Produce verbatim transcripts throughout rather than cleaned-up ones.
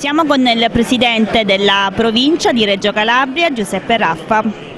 Siamo con il presidente della provincia di Reggio Calabria, Giuseppe Raffa.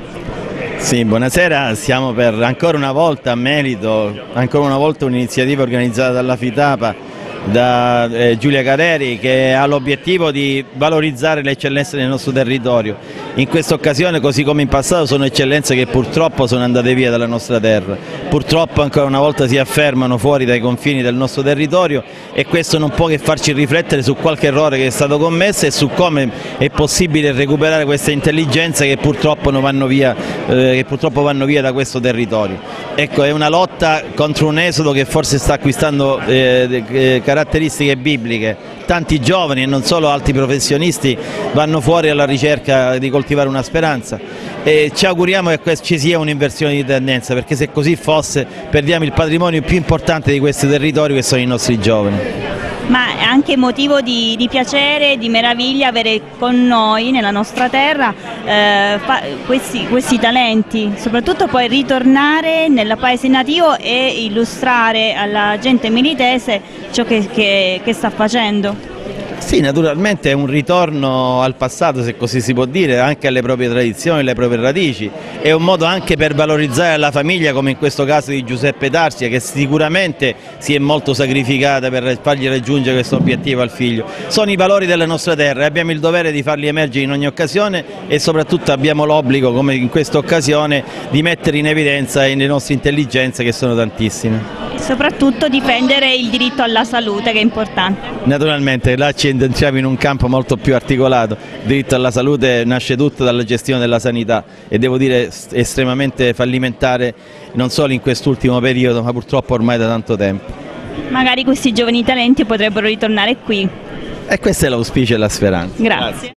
Sì, buonasera, siamo per ancora una volta a merito, ancora una volta un'iniziativa organizzata dalla FITAPA, da eh, Giulia Careri, che ha l'obiettivo di valorizzare le eccellenze del nostro territorio. In questa occasione, così come in passato, sono eccellenze che purtroppo sono andate via dalla nostra terra, purtroppo ancora una volta si affermano fuori dai confini del nostro territorio, e questo non può che farci riflettere su qualche errore che è stato commesso e su come è possibile recuperare queste intelligenze che purtroppo non vanno via, eh, che purtroppo vanno via da questo territorio. Ecco, è una lotta contro un esodo che forse sta acquistando eh, eh, caratteristiche bibliche. Tanti giovani e non solo alti professionisti vanno fuori alla ricerca di coltivare una speranza, e ci auguriamo che ci sia un'inversione di tendenza, perché se così fosse perdiamo il patrimonio più importante di questo territorio, che sono i nostri giovani. Ma è anche motivo di, di piacere, di meraviglia avere con noi, nella nostra terra, eh, questi, questi talenti, soprattutto poi ritornare nel paese nativo e illustrare alla gente militese ciò che, che, che sta facendo. Sì, naturalmente è un ritorno al passato, se così si può dire, anche alle proprie tradizioni, alle proprie radici. È un modo anche per valorizzare la famiglia, come in questo caso di Giuseppe Tarsia, che sicuramente si è molto sacrificata per fargli raggiungere questo obiettivo al figlio. Sono i valori della nostra terra e abbiamo il dovere di farli emergere in ogni occasione, e soprattutto abbiamo l'obbligo, come in questa occasione, di mettere in evidenza le nostre intelligenze, che sono tantissime. E soprattutto difendere il diritto alla salute, che è importante. Naturalmente, là ci entriamo in un campo molto più articolato. Il diritto alla salute nasce tutto dalla gestione della sanità, e devo dire estremamente fallimentare non solo in quest'ultimo periodo, ma purtroppo ormai da tanto tempo. Magari questi giovani talenti potrebbero ritornare qui. E questo è l'auspicio e la speranza. Grazie.